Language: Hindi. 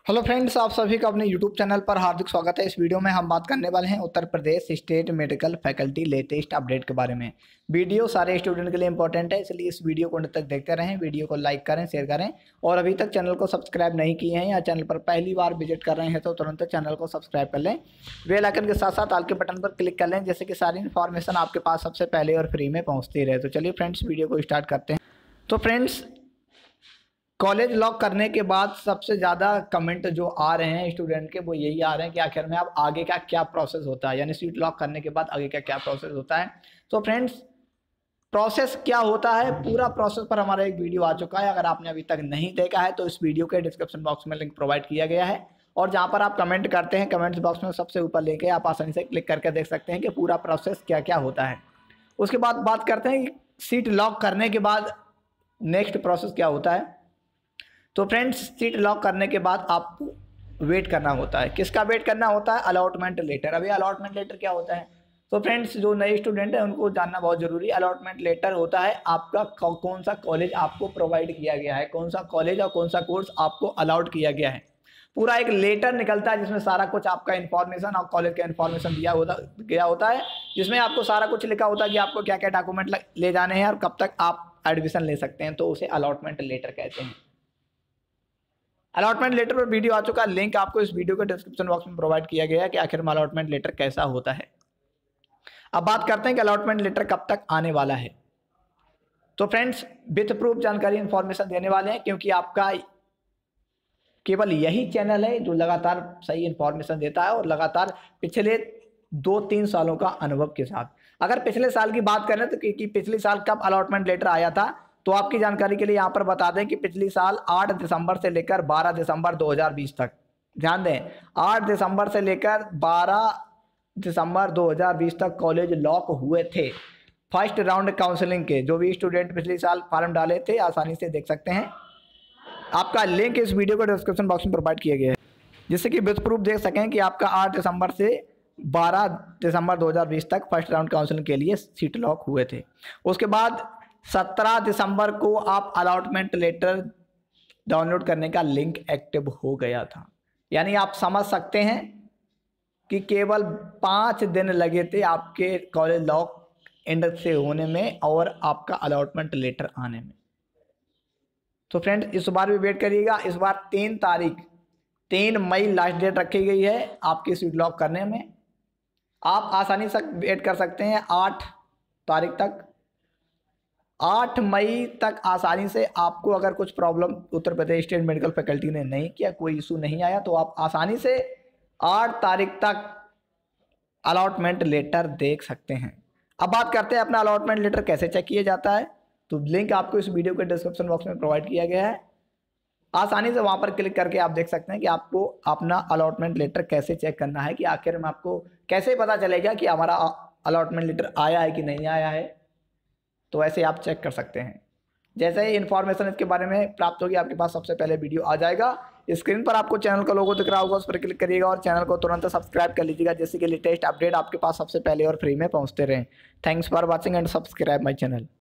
हेलो फ्रेंड्स, आप सभी का अपने यूट्यूब चैनल पर हार्दिक स्वागत है। इस वीडियो में हम बात करने वाले हैं Uttar Pradesh state medical faculty latest update के बारे में। वीडियो सारे स्टूडेंट के लिए इंपॉर्टेंट है, इसलिए इस वीडियो को अंत तक देखते रहें। वीडियो को लाइक करें, शेयर करें और अभी तक चैनल को सब्सक्राइब नहीं किए हैं या चैनल पर पहली बार विजिट कर रहे हैं तो तुरंत चैनल को सब्सक्राइब कर लें। बेल आइकन के साथ साथ ऑल के बटन पर क्लिक कर लें, जैसे कि सारी इन्फॉर्मेशन आपके पास सबसे पहले और फ्री में पहुँचती रहे। तो चलिए फ्रेंड्स, वीडियो को स्टार्ट करते हैं। तो फ्रेंड्स, कॉलेज लॉक करने के बाद सबसे ज़्यादा कमेंट जो आ रहे हैं स्टूडेंट के, वो यही आ रहे हैं कि आखिर में अब आगे का क्या प्रोसेस होता है, यानी सीट लॉक करने के बाद आगे का क्या प्रोसेस होता है। तो फ्रेंड्स, प्रोसेस क्या होता है, पूरा प्रोसेस पर हमारा एक वीडियो आ चुका है। अगर आपने अभी तक नहीं देखा है तो इस वीडियो के डिस्क्रिप्शन बॉक्स में लिंक प्रोवाइड किया गया है, और जहाँ पर आप कमेंट करते हैं कमेंट्स बॉक्स में सबसे ऊपर लिंक है, आप आसानी से क्लिक करके देख सकते हैं कि पूरा प्रोसेस क्या क्या होता है। उसके बाद बात करते हैं कि सीट लॉक करने के बाद नेक्स्ट प्रोसेस क्या होता है। तो फ्रेंड्स, सीट लॉक करने के बाद आपको वेट करना होता है। किसका वेट करना होता है? Allotment letter. अभी अलॉटमेंट लेटर क्या होता है? तो फ्रेंड्स, जो नए स्टूडेंट हैं उनको जानना बहुत जरूरी है। अलॉटमेंट लेटर होता है आपका कौन सा कॉलेज आपको प्रोवाइड किया गया है, कौन सा कॉलेज और कौन सा कोर्स आपको अलाउड किया गया है। पूरा एक लेटर निकलता है जिसमें सारा कुछ आपका इन्फॉर्मेशन और कॉलेज का इन्फॉर्मेशन गया होता है, जिसमें आपको सारा कुछ लिखा होता है कि आपको क्या क्या डॉक्यूमेंट ले जाने हैं और कब तक आप एडमिशन ले सकते हैं। तो उसे अलॉटमेंट लेटर कहते हैं। अलॉटमेंट लेटर पर वीडियो आ चुका है, लिंक आपको इस वीडियो के डिस्क्रिप्शन बॉक्स में प्रोवाइड किया गया है कि आखिर में अलॉटमेंट लेटर कैसा होता है। अब बात करते हैं कि अलॉटमेंट लेटर कब तक आने वाला है। तो फ्रेंड्स, विथ प्रूफ जानकारी इंफॉर्मेशन देने वाले हैं, क्योंकि आपका केवल यही चैनल है जो लगातार सही इंफॉर्मेशन देता है और लगातार पिछले 2-3 सालों का अनुभव के साथ। अगर पिछले साल की बात करें तो कि पिछले साल कब अलॉटमेंट लेटर आया था, तो आपकी जानकारी के लिए यहाँ पर बता दें कि पिछली साल 8 दिसंबर से लेकर 12 दिसंबर 2020 तक, ध्यान दें, 8 दिसंबर से लेकर 12 दिसंबर 2020 तक कॉलेज लॉक हुए थे। फर्स्ट राउंड काउंसलिंग के जो भी स्टूडेंट पिछले साल फॉर्म डाले थे, आसानी से देख सकते हैं। आपका लिंक इस वीडियो को डिस्क्रिप्शन बॉक्स में प्रोवाइड किया गया है, जिससे कि विथ प्रूफ देख सकें कि आपका 8 दिसंबर से 12 दिसंबर 2020 तक फर्स्ट राउंड काउंसलिंग के लिए सीट लॉक हुए थे। उसके बाद 17 दिसंबर को आप अलॉटमेंट लेटर डाउनलोड करने का लिंक एक्टिव हो गया था। यानी आप समझ सकते हैं कि केवल 5 दिन लगे थे आपके कॉलेज लॉक एंड से होने में और आपका अलॉटमेंट लेटर आने में। तो फ्रेंड्स, इस बार भी वेट करिएगा। इस बार 3 मई लास्ट डेट रखी गई है आपकी सीट लॉक करने में। आप आसानी से वेट कर सकते हैं 8 तारीख तक। 8 मई तक आसानी से आपको अगर कुछ problem Uttar Pradesh state medical faculty ने नहीं किया, कोई इशू नहीं आया, तो आप आसानी से 8 तारीख तक अलॉटमेंट लेटर देख सकते हैं। अब बात करते हैं अपना अलॉटमेंट लेटर कैसे चेक किया जाता है। तो लिंक आपको इस वीडियो के डिस्क्रिप्शन बॉक्स में प्रोवाइड किया गया है। आसानी से वहां पर क्लिक करके आप देख सकते हैं कि आपको अपना अलॉटमेंट लेटर कैसे चेक करना है, कि आखिर में आपको कैसे पता चलेगा कि हमारा अलॉटमेंट लेटर आया है कि नहीं आया है। तो ऐसे आप चेक कर सकते हैं। जैसे ही इन्फॉर्मेशन इसके बारे में प्राप्त होगी, आपके पास सबसे पहले वीडियो आ जाएगा। स्क्रीन पर आपको चैनल का लोगो दिख रहा होगा, उस पर क्लिक करिएगा और चैनल को तुरंत सब्सक्राइब कर लीजिएगा, जैसे कि लेटेस्ट अपडेट आपके पास सबसे पहले और फ्री में पहुंचते रहें। Thanks for watching and subscribe my channel.